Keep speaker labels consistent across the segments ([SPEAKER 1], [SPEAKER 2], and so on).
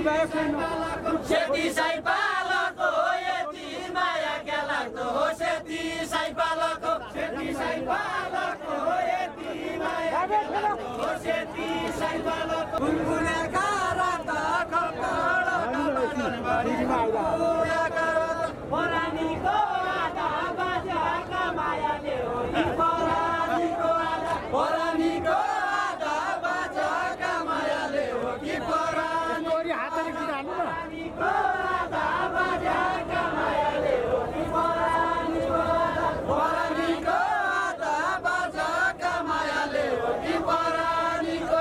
[SPEAKER 1] सेती साई पालको यति माया क्या लाग्दो हो सेती साई पालको सेती साई पालको यति माया क्या लाग्दो हो सेती साई पालको गुनगुनेका रात खप्पड परानीको आधा बाजाका मायाले हो परानीको आधा परानीको आधा बाजाका मायाले हो कि परानी हातले किन परानीको आधा बाजाका मायाले हो कि परानीको परानीको आधा बाजाका मायाले हो कि परानीको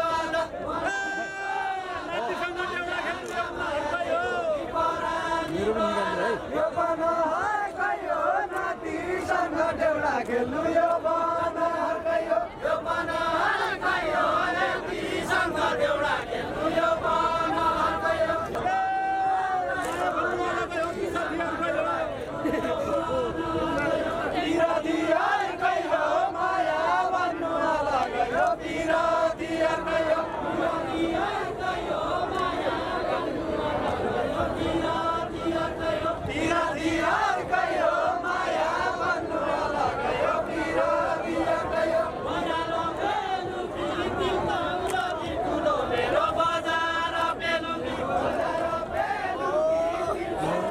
[SPEAKER 1] यो बनहर गयो नातिसँग देउडा खेल्नु यो बनहर गयो यो बनहर गयो नातिसँग देउडा खेल्नु यो बनहर गयो तिरदियर गयो माया भन्नु लाग्यो तिरदियर गयो तिरदियर गयो माया भन्नु लाग्यो तिरदियर गयो माया भन्नु लाग्यो तिरदियर गयो बजारो बेलुकी तिम्रो ठुलो मेरो बजार बेलुकी बजार बेलुकी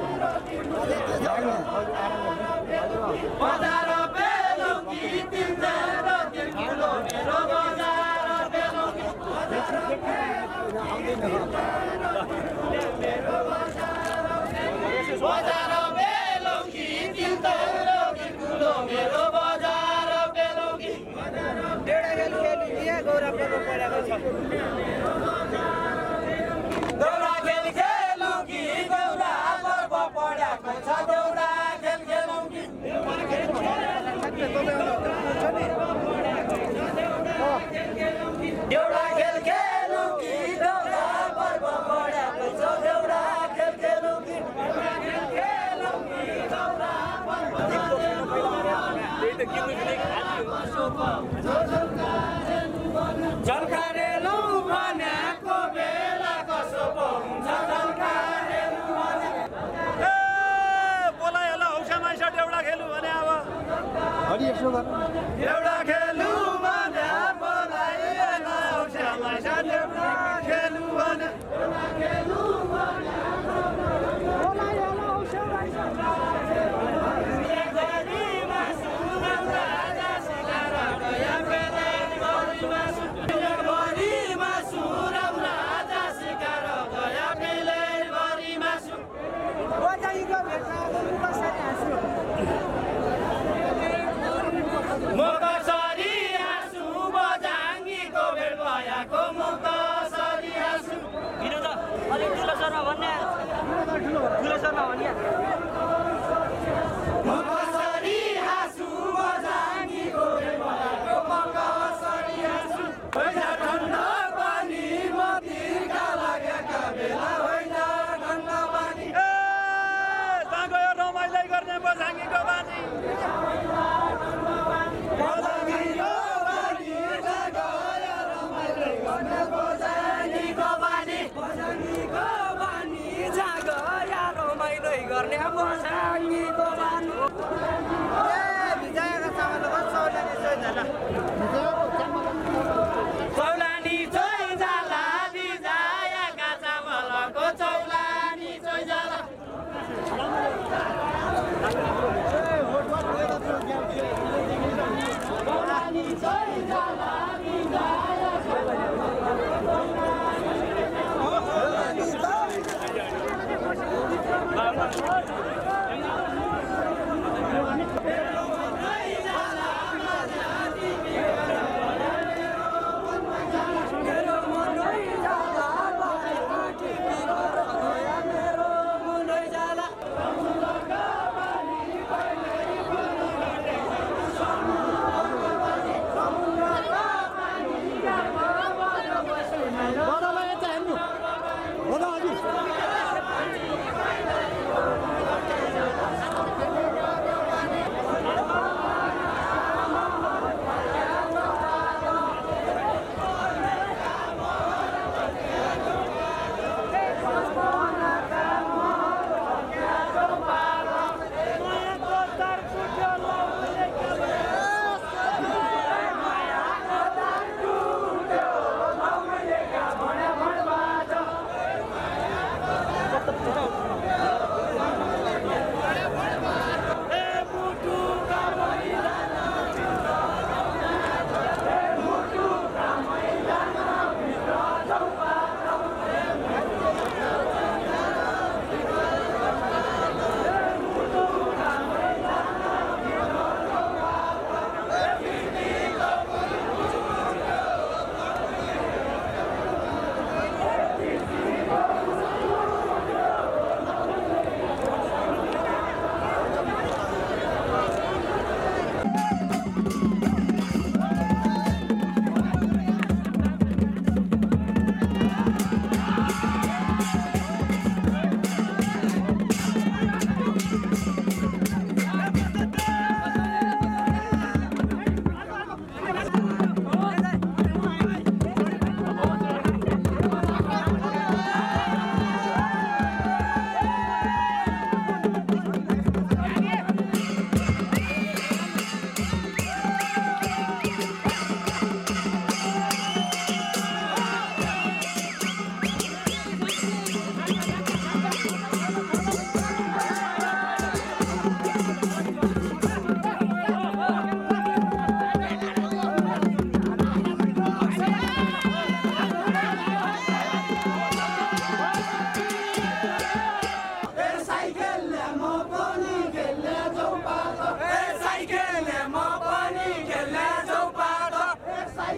[SPEAKER 1] बजार बेलुकी तिम्रो ठुलो मेरो बजार बेलुकी बजार बेलुकी तिम्रो ठुलो मेरो बजार बेलुकी देउडा खेल खेलुकी देउडा पर्व पढाएको छ देउडा खेल खेलुकी देउडा खेल खेलुकी देउडा पर्व पढाएको छ देउडा खेल खेलुकी झल्कारेलु भनेको बेला कसो हुन्छ झल्कारेलु
[SPEAKER 2] बोलाइ होला औसा माइसा देउडा खेलु भने अब
[SPEAKER 1] देउडा खेलु भने बोलाइ होला औसा माइसा देउडा खेलु भने देउडा खेलु भने बोलाइ होला औसा माइसा मोकसरी हाँसु बजाङ्गीको भेट भयाको मोकसरी हाँसु किन त अलिक ठुलो स्वरमा भन्ने ठुलो स्वरमा भन्ने मोकसरी हाँसु बजाङ्गीको भेट भयाको मोकसरी हाँसु होइन ठन्डा पानी मतिका लागेका बेला होइन ठन्डा पानी
[SPEAKER 2] जहाँ गयो रमाइलो गर्ने बजाङ्गीको बानी
[SPEAKER 1] गर्ने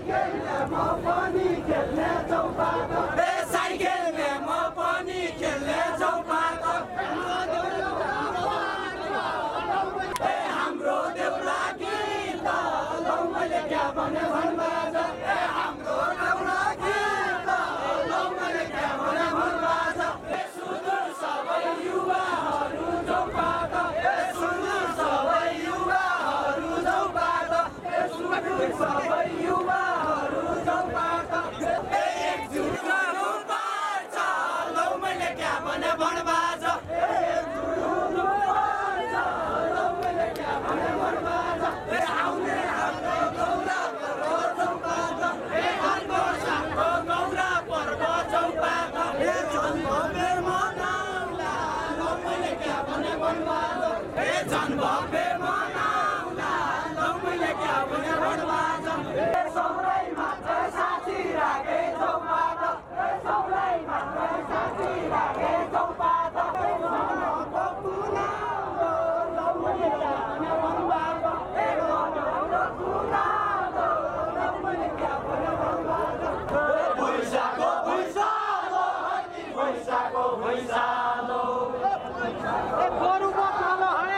[SPEAKER 1] साइकलले म पनि खेल्ने चौपाटो ए साइकलले म पनि खेल्ने चौपाटो ए हाम्रो देउला गीत लौ मैले क्या भने भन्बाज ए हाम्रो देउला गीत लौ मैले क्या भने भन्बाज ए सुदूर सबै युवाहरू चौपाटो ए सुदूर सबै युवाहरू चौपाटो ए सुदूर सबै युवाहरू चौपाटो ए एकजुट गर्नुपर्छ लौ मैले क्या भने भन्बाज एकजुट हुनुपर्छ लौ मैले क्या भने भन्बाज ए आउने हाम्रो गौरा पर्व चौपाटो ए अर्को सालको गौरा पर्व चौपाटो ए जन्मभे मनाउला लौ मैले क्या भने भन्बाज ए जन्मभे मनाउला लौ मैले क्या भने भन्बाज ए सबैमा चाहिँ साथी राखे चौपाटो ए सबैमा चाहिँ साथी राखे चौपाटो मनको कुनाउलो लौ मैले क्या भने भन्बाज ए मनको कुनाउलो लौ मैले क्या भने भन्बाज भुइँसाको भुइँसालो भुइँसाको भुइँसालो ए गोरुको कालो है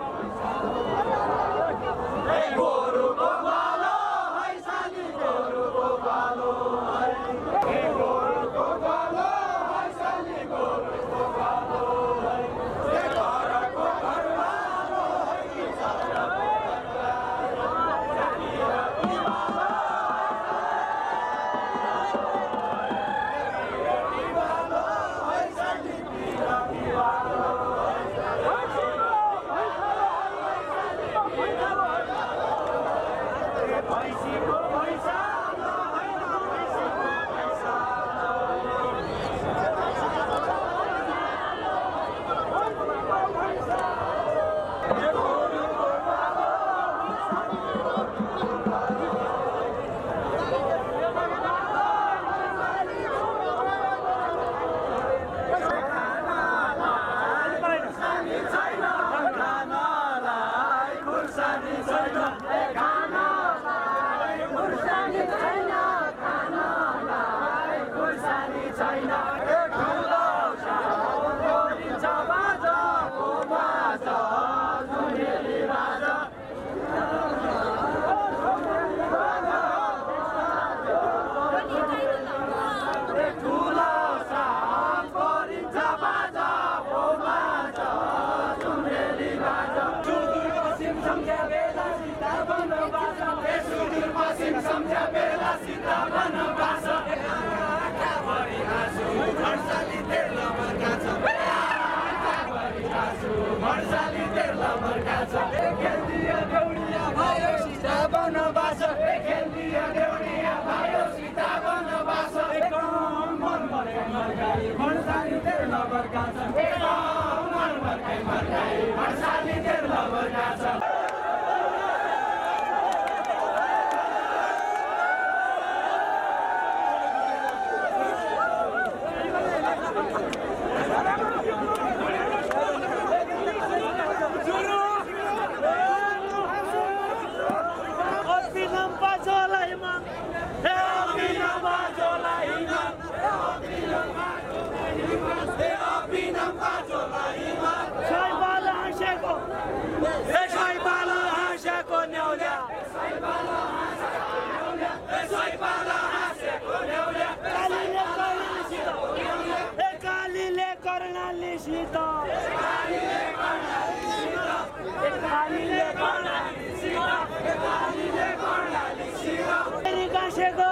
[SPEAKER 1] ए गोरुको कालो है साली गोरुको कालो है ए गोरुको कालो है साली गोरुको कालो है ए घरको घरवालो है कि सम्झ्या बेला सीता बनबास आँखाभरि आँसु हर्षाली तेल बर्खा छ आँखाभरि आँसु हर्षाली तेल बर्खा छ खेल्दिया देउडिया भयो सीता बनबास खेल्दिया देउडिया भयो सीता बनबास मन भर्खै मर्काई हर्षाली तेल बर्खा छ मन भर्खै मर्काई हर्षाली तेल बर्खा छ
[SPEAKER 3] Chegou!